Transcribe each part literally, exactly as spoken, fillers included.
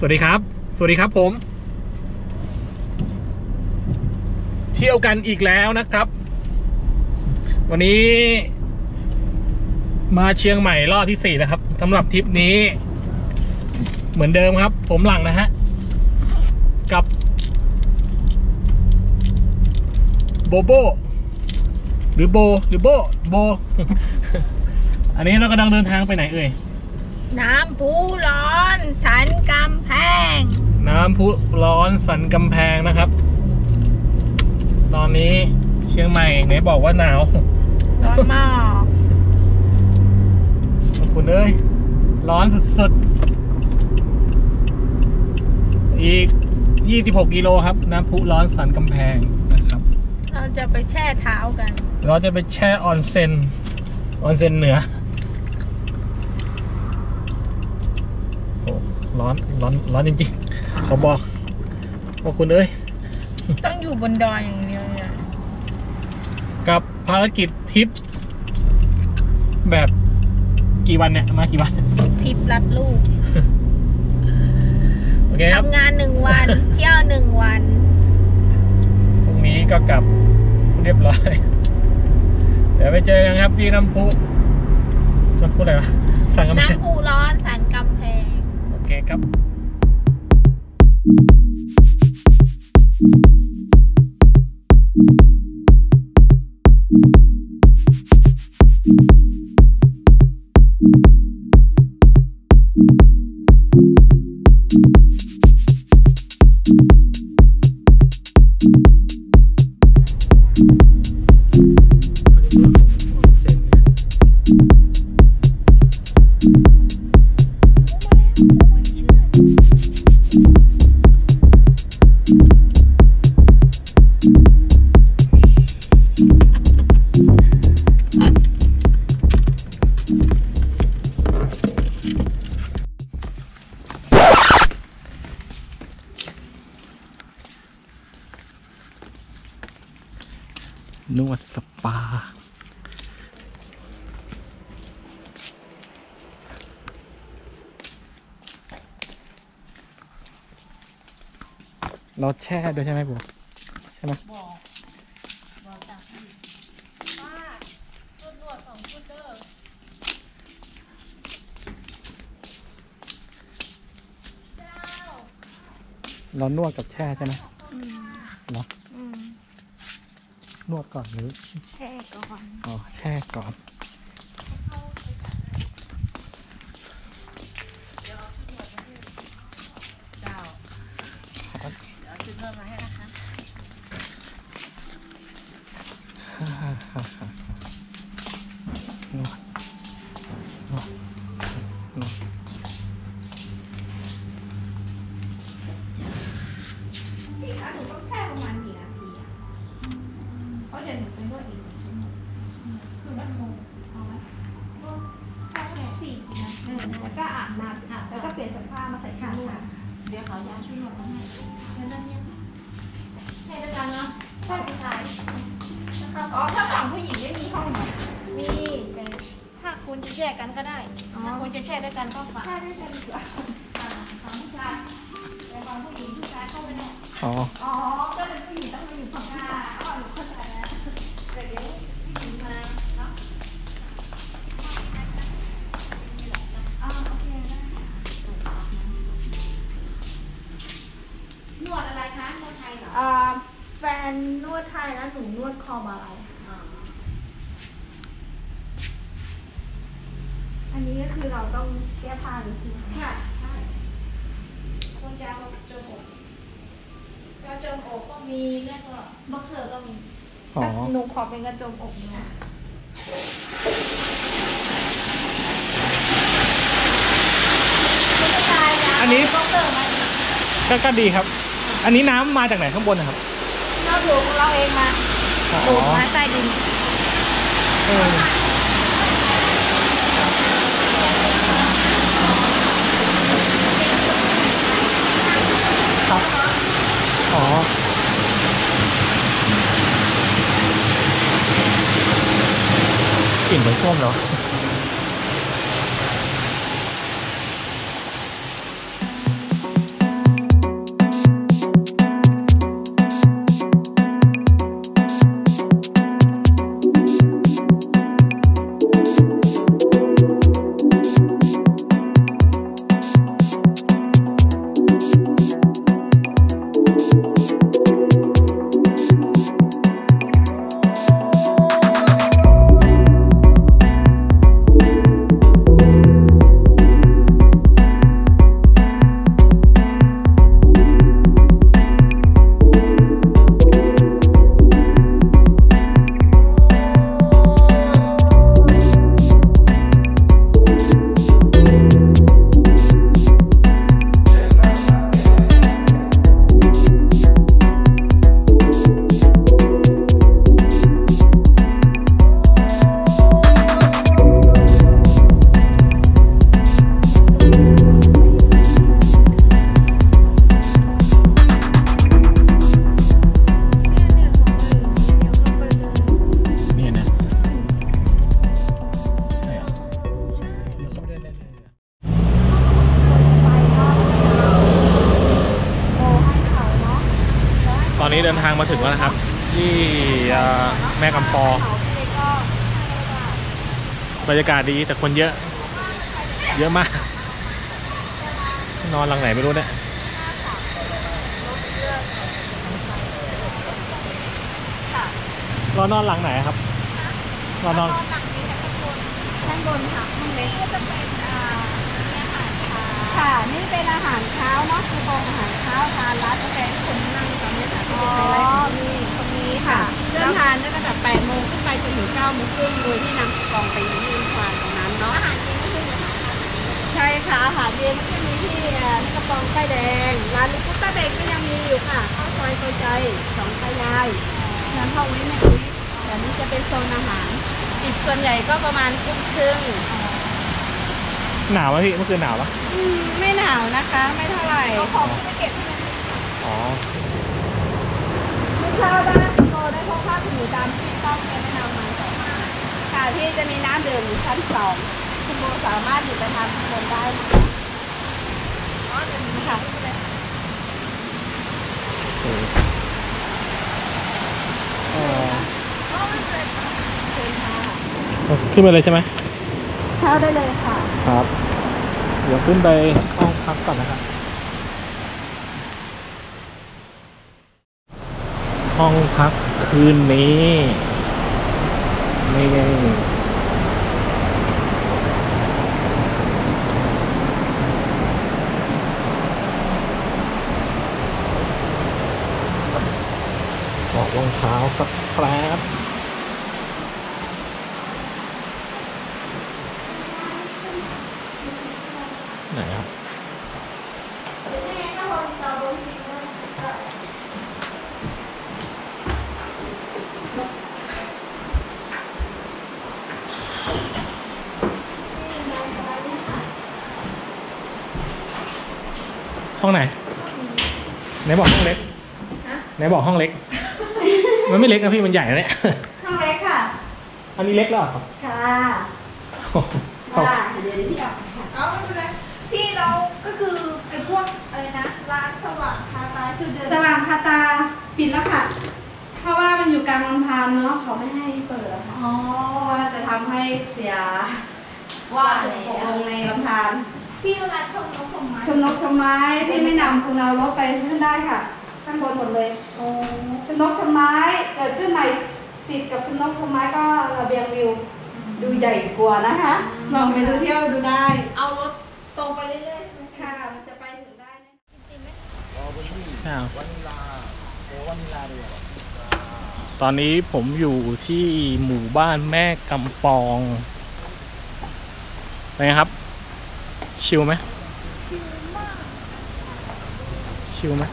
วัสดีครับสวัสดีครับผมเที่ยวกันอีกแล้วนะครับวันนี้มาเชียงใหม่รอบที่สี่นะครับสำหรับทริปนี้เหมือนเดิมครับผมหลังนะฮะกับโบโบหรือโบหรือโบโบ อันนี้เรากำลังเดินทางไปไหนเอ่ยน้ำพุร้อนสันกำแพงน้ำพุร้อนสันกำแพงนะครับตอนนี้เชียงใหม่ไหนบอกว่าหนาวร้อนมากขอบคุณเอ้ยร้อนสุดๆอีกยี่สิบหกกิโลครับน้ำพุร้อนสันกำแพงนะครับเราจะไปแช่เท้ากันเราจะไปแช่ออนเซ็นออนเซ็นเหนือโอ้ร้อนร้อนร้อนจริงๆขอบอกขอบคุณเอ้ยต้องอยู่บนดอยอย่างเดียวเนี่ยกับภารกิจทริปแบบกี่วันเนี่ยมากี่วันทริปรัดลูกโอเคครับทำงานหนึ่งวัน เที่ยวหนึ่งวันพรุ่งนี้ก็กลับเรียบร้อยเดี๋ยวไปเจอกันครับที่น้ำพุน้ำพุอะไรวะสันกำแพงน้ำพุร้อนสันกำแพงโอเคครับนวดสปาเราแช่ด้วยใช่ไหมบุ๊ใช่ไหมบอกบอกจากที่ว่านวดสองชุดเด้อเรานวดกับแช่ใช่ไหมเนาะนวดก่อนหรือแช่ก่อนอ๋อแช่ก่อนเดี๋ยวเอาชุดนวดมาให้เจ้าครับเดี๋ยวเอาชุดนวดมาให้นะคะนวดนวดนวดพี่คะหนูต้องแช่ประมาณกี่นาทีอ่ะเพราะเดี๋ยวหนูไปนวดอีกหนึ่งชั่วโมงคือมันโมงเอาไหมแช่สี่สิบนาทีแล้วก็อาบน้ำค่ะแล้วก็เปลี่ยนเสื้อผ้ามาใส่ชุดนวดเดี๋ยวเขาย้ายชุดนวดมาให้เชิญด้านนี้ใช่ด้วยกันเนาะใช่ผู้ชายอ๋อถ้าฝั่งผู้หญิงไม่มีห้องมีแต่ถ้าคุณจะแยกกันก็ได้ถ้าคุณจะแช่ด้วยกันก็ฝากแช่ด้วยกันดีกว่าฝั่งผู้ชายแต่ฝั่งผู้หญิงผู้ชายเข้าไปเนี่ยอ๋ออ๋อก็เป็นผู้หญิงต้องมาอยู่ฝั่งข้างอ๋อหนูเข้าใจแล้วแต่เดี๋ยวผู้หญิงมาเนาะอ๋อโอเคได้นวดอะไรคะนวดไทยเหรออ่าแฟนนวดไทยแล้วหนูนวดคอบ่าไหล่อันนี้ก็คือเราต้องแก้ผ้าหรือคือค่ะใช่คนจะเอาจมอกกระจมอกก็มีแล้วก็บ็อกเซอร์ก็มีหนูขอเป็นกระจมอกเนาะอันนี้ก็ก็ดีครับอันนี้น้ำมาจากไหนข้างบนนะครับเราดูของเราเองมาดูดมาใต้ดินครับอ๋อ กลิ่นเหมือนส้วมเนาะเดินทางมาถึงแล้วนะครับที่แม่กำปองบรรยากาศดีแต่คนเยอะเยอะมากนอนหลังไหนไม่รู้เนี่ยรอนอนหลังไหนครับรอนอนข้างบนค่ะห้องเล็กก็จะเป็นอ่าค่ะนี่เป็นอาหารเช้าเนาะคือโรงอาหารเช้าทานร้านกาแฟที่คนนั่งตอนนี้ค่ะอ๋อมีตรงนี้ค่ะเริ่มทานตั้งแต่แปดโมงขึ้นไปจนถึงเก้าโมงครึ่งโดยที่นำคูปองไปยืนทานตรงนั้นเนาะอาหารเย็นก็คือใช่ค่ะอาหารเย็นก็มีที่กระป๋องไฟแดงร้านลูกกุ๊ตาเด็กก็ยังมีอยู่ค่ะข้าวซอยโซใจสองตายายร้านพ่อไว้แม่อุ้ยแต่นี้จะเป็นโซนอาหารปิดส่วนใหญ่ก็ประมาณทุ่มครึ่งหนาวไหมพี่เมื่อคืนหนาวปะอืมไม่หนาวนะคะไม่เท่าไหร่เขาของที่ไปเก็บที่นั่นอ๋อไม่ทราบว่าโตได้พกผ้าผืนดำที่ต้องแนะนำมาต่อมาค่ะที่จะมีน้ำดื่มอยู่ชั้นสองคุณโบสามารถหยิบไปทานข้างบนได้นะคะอ๋อเดี๋ยวนี้ค่ะอ๋อขึ้นไปเลยใช่ไหมเข้าได้เลยค่ะครับเดี๋ยวขึ้นไปห้องพักก่อนนะครับห้องพักคืนนี้นี่ไงถอดรองเท้าสักแป๊บไหนครับห้องไหนไหนบอกห้องเล็กไหนบอกห้องเล็กมันไม่เล็กนะพี่มันใหญ่นะเนี่ยห้องเล็กค่ะอันนี้เล็กแล้วครับค่ะว่าเดี๋ยวพี่ออกค่ะเอาไม่เป็นไรที่เราก็คือไอ้พวกอะไรนะร้านสว่างคาตาคือเดินสว่างคาตาปิดแล้วค่ะเพราะว่ามันอยู่กลางลำธารเนาะเขาไม่ให้เปิดค่ะอ๋อว่าจะทำให้เสียว่าตกลงในลำธารพี่เวลาชมนกชมไม้ชมนกชมไม้พี่แนะนำคุณเอารถไปขึ้นได้ค่ะข้างบนหมดเลยโอ้ชมนกชมไม้เกิดขึ้นใหม่ติดกับชมนกชมไม้ก็ระเบียงวิวดูใหญ่กว่านะคะลองไปดูเที่ยวดูได้เอารถตรงไปเรื่อยๆค่ะมันจะไปถึงได้นะจริงไหมใช่ตอนนี้ผมอยู่ที่หมู่บ้านแม่กำปองเป็นไงครับชิลไหมชิลมากชิลไหม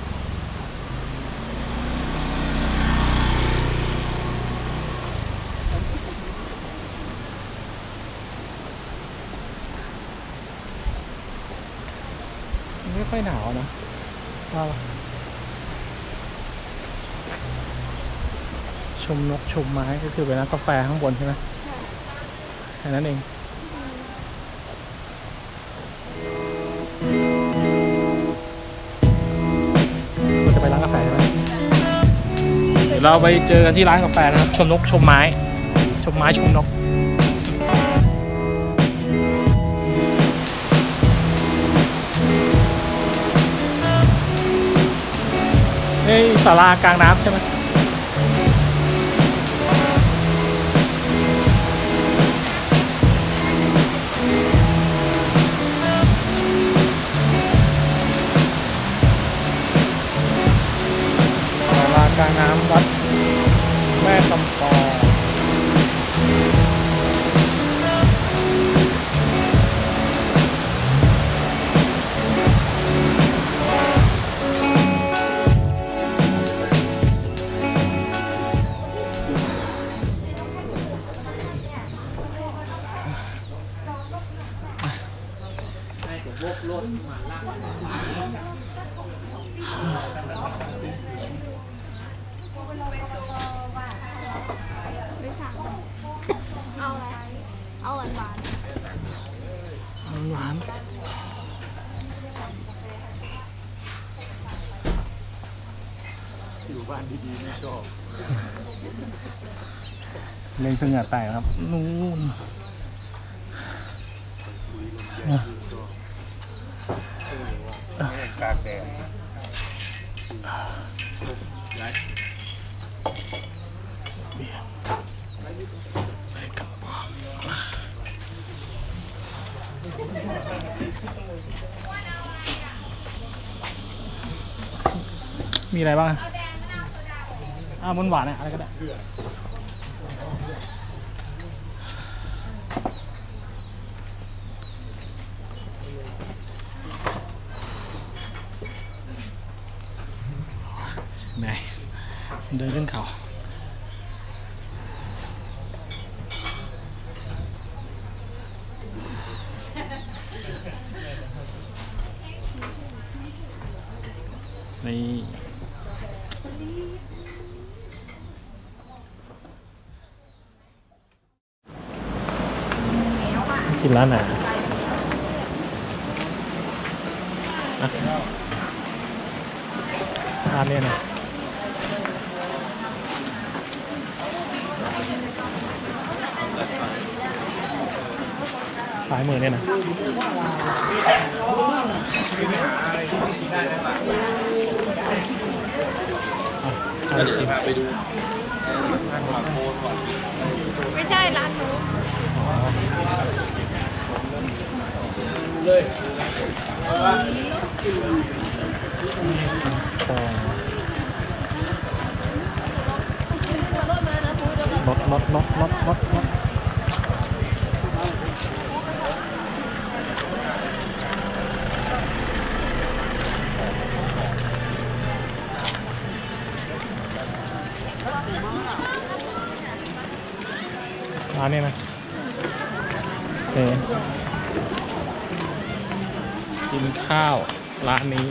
ไม่ค่อยหนาวนะว่าชมนกชมไม้ก็คือเป็นร้านกาแฟข้างบนใช่ไหมแค่นั้นเองเราจะไปร้านกาแฟใช่ไหมเดี๋ยวเราไปเจอกันที่ร้านกาแฟนะครับชมนกชมไม้ชมไม้ชมนกนี่ศาลากลางน้ำใช่ไหมศาลากลางน้ำวัดแม่กำปองเอาอะไรเอาหวานหวานหวานบ้านดีๆไม่ชอบเล่นซึ่งเหงื่อแตกครับนู่นกากแดดมีอะไรบ้างอ่าบนหวานอะไรก็ได้ไหนเดินขึ้นเขานี่กินร้านไหนอ่ะร้านนี้นะซ้ายมือเนี่ยนะก็เดี๋ยวพาไปดูร้านผักโคนก่อนไม่ใช่ร้านหนูเลยรถรถรถรถรถรถร้านนี้นะโอเคกินข้าวร้านนี้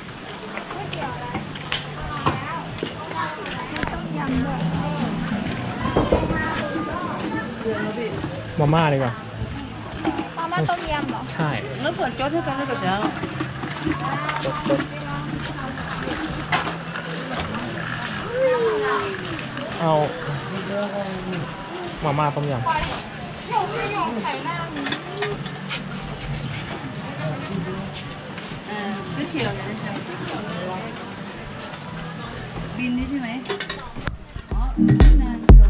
มาม่าดีกว่ามาม่าต้มยำเหรอใช่แล้วเปิดโจ๊กให้กันได้แบบนี้จดจดเอามาม่าต้มยำไม่เขียวเลยบินนี่ใช่ไหมอ๋อนานก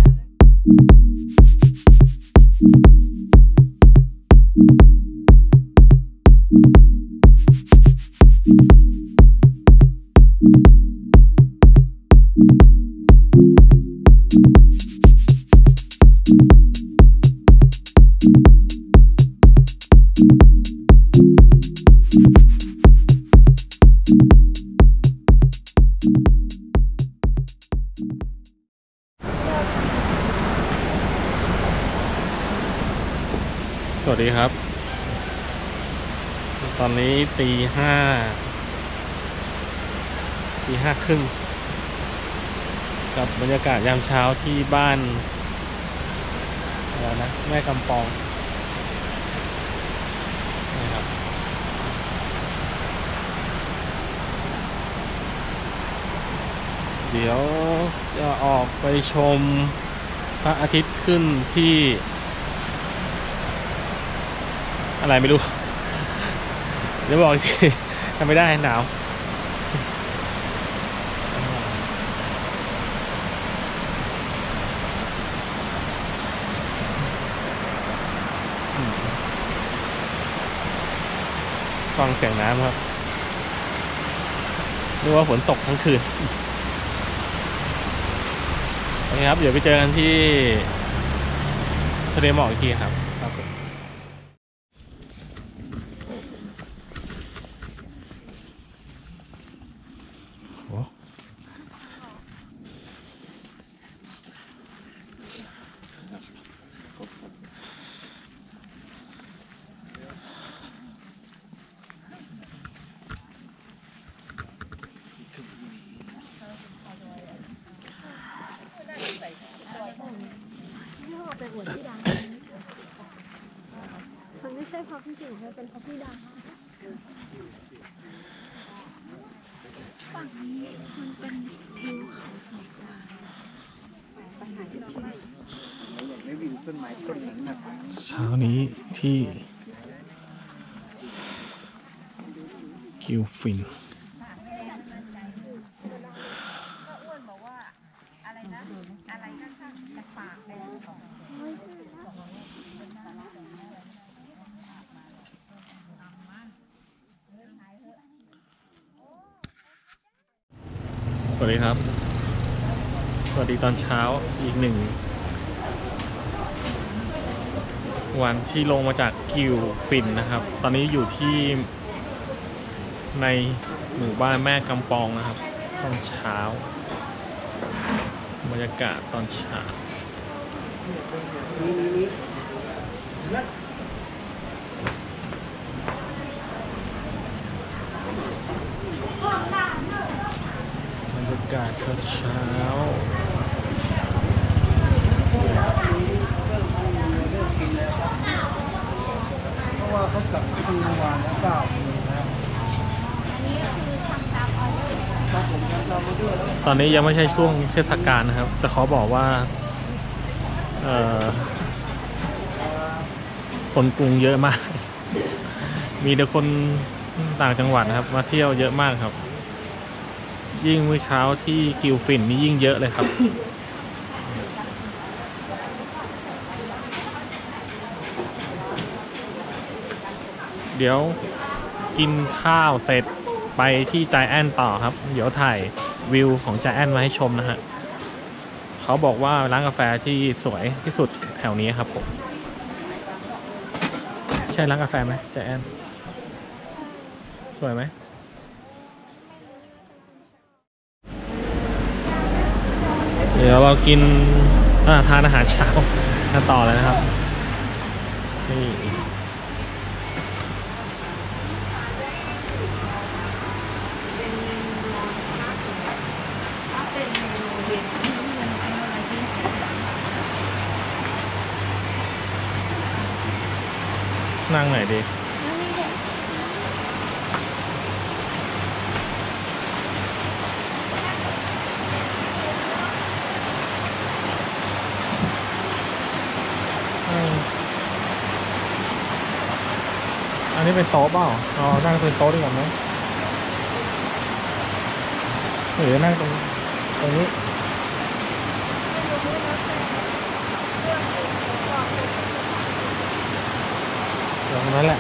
สวัสดีครับ ตอนนี้ตีห้าตีห้าครึ่งกับบรรยากาศยามเช้าที่บ้านอะไรนะแม่กำปองนะครับเดี๋ยวจะออกไปชมพระอาทิตย์ขึ้นที่อะไรไม่รู้เดี๋ยวบอกอีกทีทำไม่ได้หนาวฟังเสียงน้ำครับนึกว่าฝนตกทั้งคืนโอเคครับเดี๋ยวไปเจอกันที่ทะเลหมอกอีกทีครับครับไปอวดพี่ดังมันไม่ใช่เพราะพี่เก่งมันเป็นเพราะพี่ดังฝั่งนี้มันเป็นทิวเขาสวยกว่าไปหาที่เราไปเช้านี้ที่กิวฟินสวัสดีครับ สวัสดีตอนเช้าอีกหนึ่งวันที่ลงมาจากกิวฟินนะครับ ตอนนี้อยู่ที่ในหมู่บ้านแม่กำปองนะครับตอนเช้าบรรยากาศตอนเช้าบรรยากาศเช้าเพราะว่าเขาสั่งคืนวันแล้วเก้าคืนแล้วอันนี้คือทำตามออเดอร์ครับผมจะทำมาด้วยแล้วตอนนี้ยังไม่ใช่ช่วงเทศกาลนะครับ แต่เขาบอกว่าเอ่อคนกรุงเยอะมาก มีแต่คนต่างจังหวัดนะครับมาเที่ยวเยอะมากครับ ยิ่งเมื่อเช้าที่กิวฟินนี่ยิ่งเยอะเลยครับ เดี๋ยวกินข้าวเสร็จไปที่ใจแอนต่อครับ เดี๋ยวถ่ายวิวของใจแอนมาให้ชมนะฮะเขาบอกว่าร้านกาแฟที่สวยที่สุดแถวนี้ครับผม ใช่ร้านกาแฟไหมใจแอนสวยไหมเดี๋ยวเรากินทานอาหารเช้ากันต่อเลยนะครับนี่นั่งไหนดีอันนี้เป็นโต๊ะเปล่าเรานั่งเป็นโต๊ะดีกว่าไหมหรือนั่งตรงตรงนี้ตรงนั้นแหละ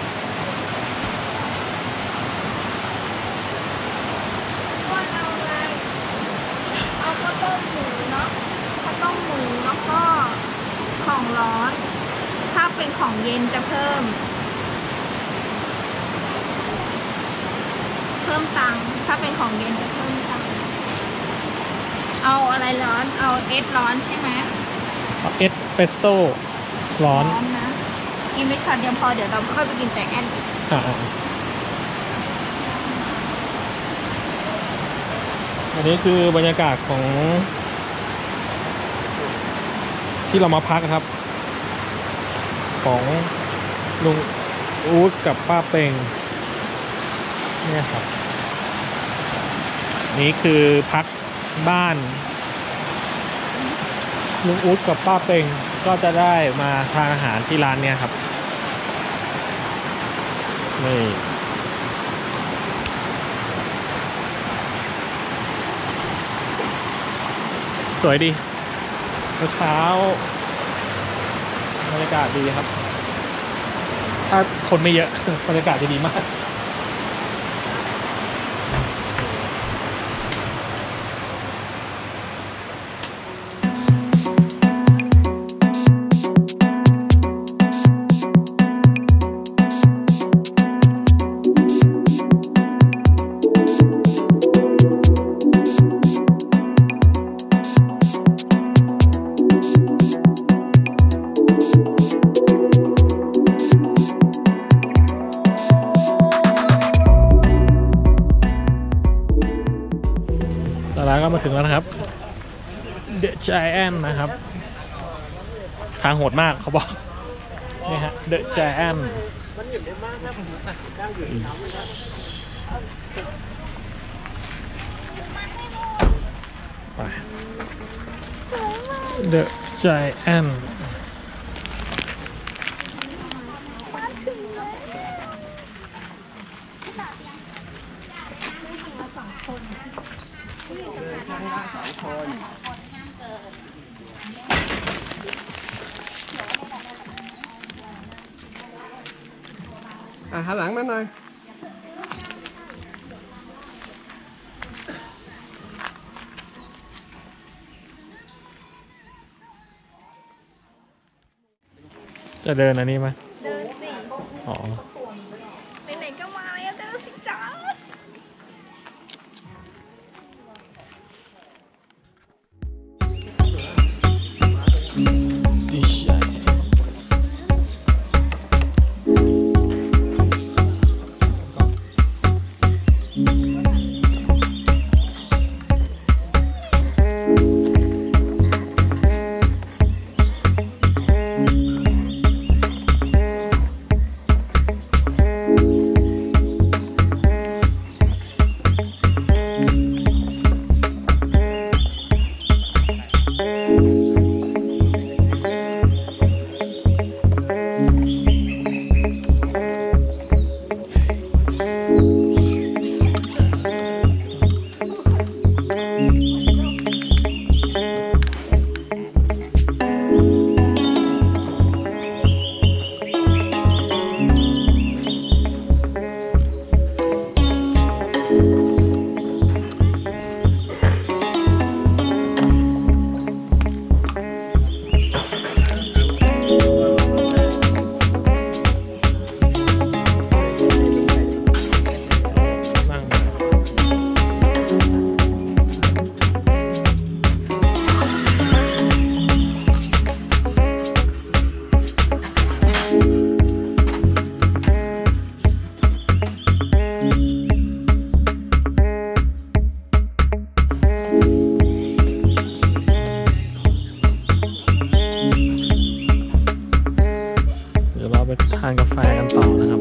ว่าเอาอะไรเอาข้าวต้มหมูเนาะข้าวต้มหมูแล้วก็ของร้อนถ้าเป็นของเย็นจะเพิ่มเพิ่มตังค์ถ้าเป็นของเย็นจะเพิ่มตังค์เอาอะไรร้อนเอาเอสร้อนใช่ไหมเอสเปรสโซ่ร้อนนะกินไม่ช็อตเดียวพอเดี๋ยวเราค่อยไปกินใจแอนอีกอ่าอันนี้คือบรรยากาศของที่เรามาพักครับของลุงอู๊ดกับป้าเป่งเนี่ยครับนี่คือพักบ้านลุงอู๊ดกับป้าเป่งก็จะได้มาทานอาหารที่ร้านเนี่ยครับนี่สวยดีเช้าบรรยากาศดีครับถ้าคนไม่เยอะบรรยากาศจะดีมากร้านก็มาถึงแล้วนะครับ The Giant นะครับทางโหดมากเขาบอกนี่ฮะ The Giant เไป The Giant อ่ะหันหลังมาหน่อยจะเดินอันนี้ไหมเดินสิอ๋อไหนๆก็มาแล้วเดินสิจ้าดีใหญ่ ทานกาแฟกันต่อนะครับ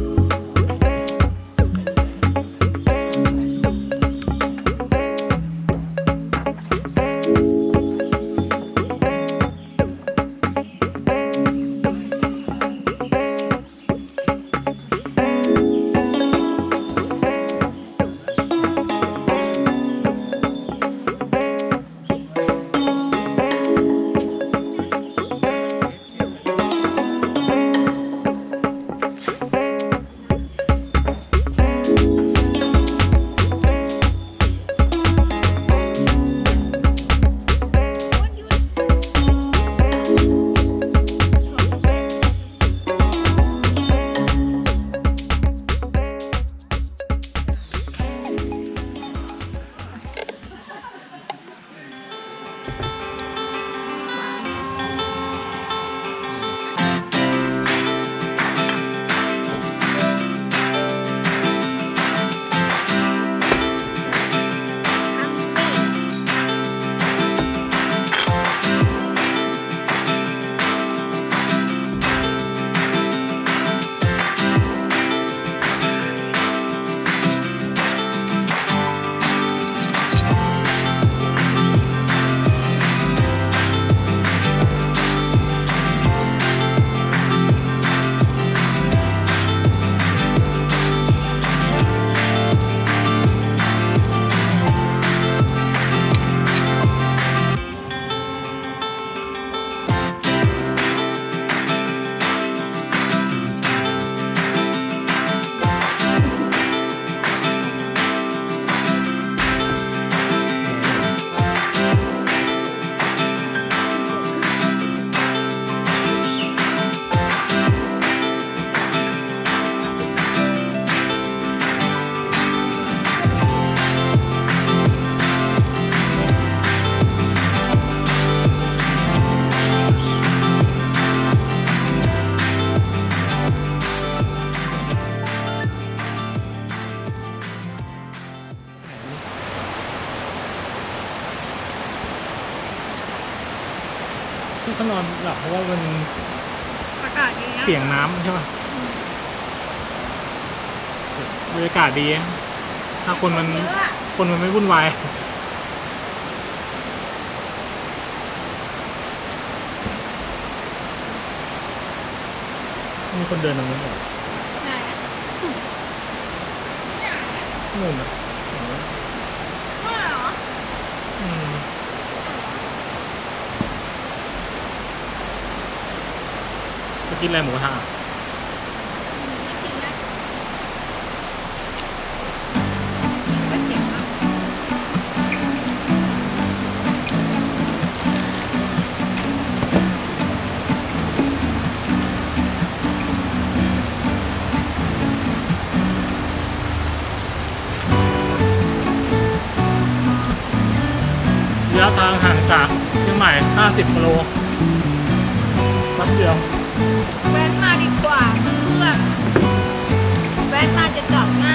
ที่เขานอนหลับเพราะว่ามันอากาศดีนะเสียงน้ำใช่ป่ะบรรยากาศดี ถ้าคนมันเยอะอะคนมันไม่วุ่นวายมีคนเดินตรงนู้นเหรอไหนนู่นอ่ะว่าเหรออืมไปกินอะไรหมูกระทะไม่กินนะระยะทางห่างจากเชียงใหม่ห้าสิบกิโลแป๊บเดียวแว้นมาดีกว่าเพื่อนแว้นมาจะจอดง่าย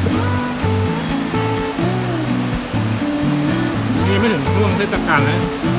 นี่ไม่ถึงช่วงเทศกาลเลย